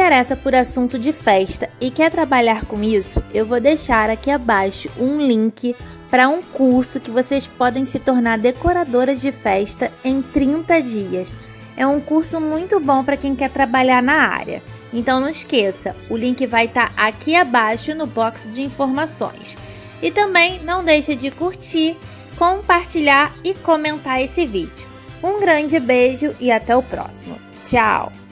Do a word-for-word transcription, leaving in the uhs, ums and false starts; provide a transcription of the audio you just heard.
interessa por assunto de festa e quer trabalhar com isso, eu vou deixar aqui abaixo um link para um curso que vocês podem se tornar decoradoras de festa em trinta dias. É um curso muito bom para quem quer trabalhar na área. Então não esqueça, o link vai estar aqui abaixo no box de informações. E também não deixe de curtir, compartilhar e comentar esse vídeo. Um grande beijo e até o próximo. Tchau!